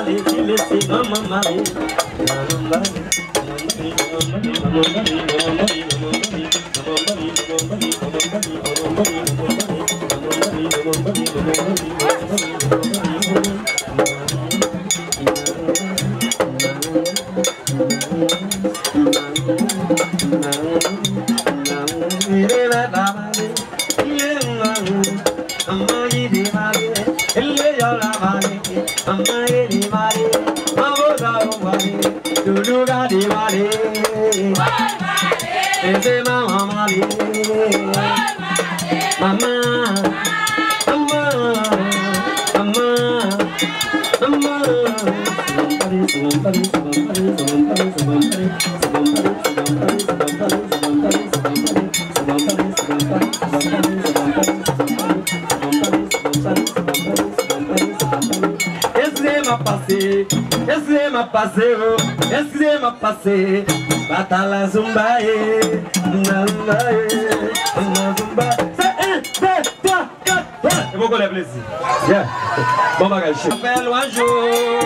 Excusez-moi passé, Batala Zumba, Zumba. C'est 1, 2, 3, 4, 3. Et vous connaissez plaisir. Yeah. Bon bagage. Fait loin jour.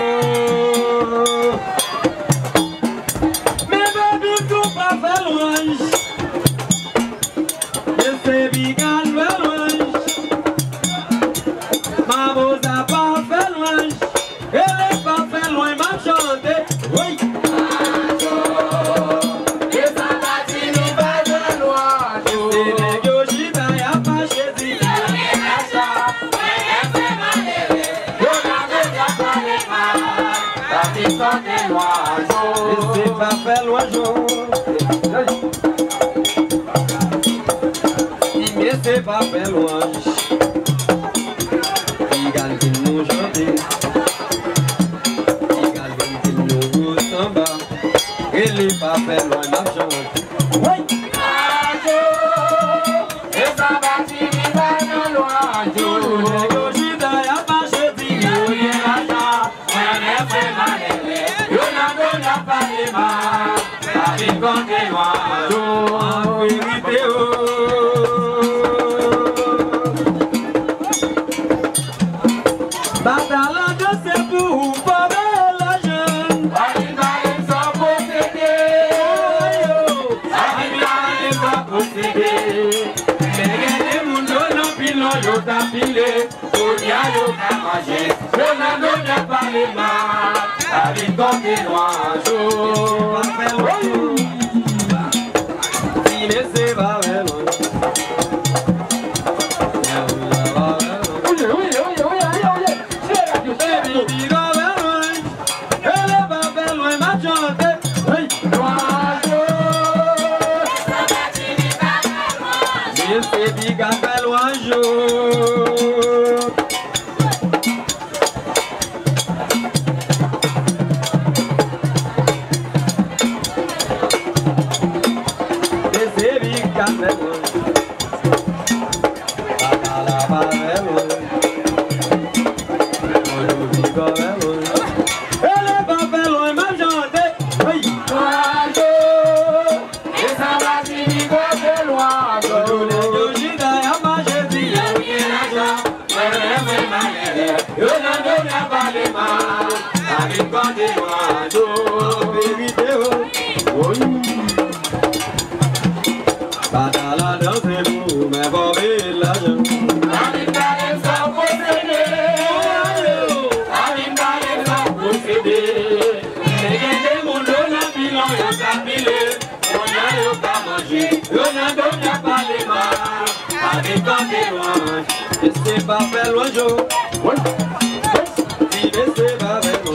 Mais baby, tout pas fait loin. Je sais bigan fait loin. Ma bosse a pas fait loin. Elle est pas fait loin, m'a chanté. Oui. C'est pas fait l'oiseau. Mais c'est pas fait l'oiseau. Il gagne qu'il nous chante. Il gagne qu'il nous samba. Il est pas fait loin d'argent. Oui. Et ça va tirer dans l'oiseau. Batala de c'est pour former la jeune. Animal sans posséder. Animal sans posséder. Mais les mounos n'ont plus l'eau tapilé. On y a l'eau à manger. On n'a pas les mains. Avec comme des oiseaux. C'est pas vrai, non. Batala danse pour me voler l'argent. Animal sans posséder. Animal sans posséder. Les gens mon dos n'a pilon y'a tapilé. On a eu qu'à manger. On a donné pas les mains. Avec quand t'es loin. Et c'est pas fait loin jour. Si mais c'est pas fait loin.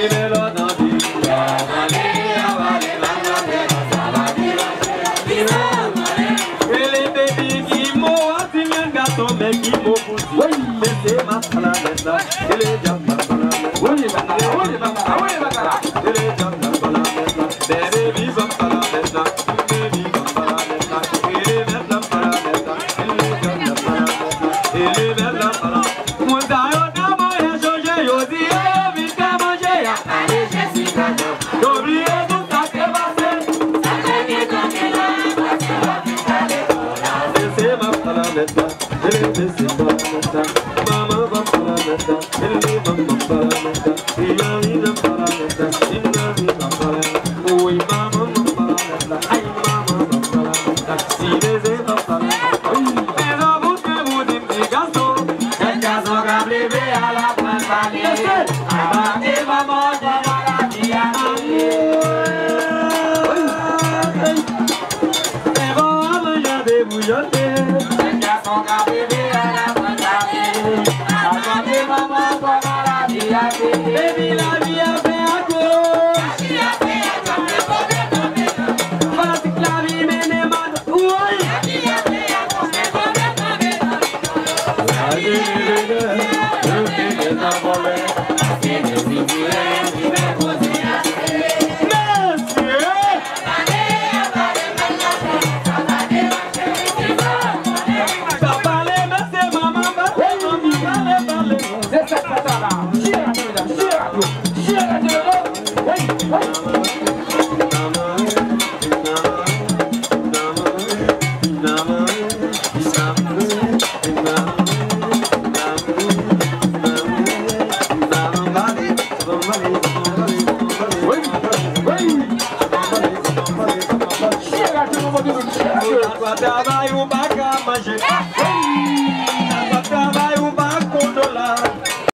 Baba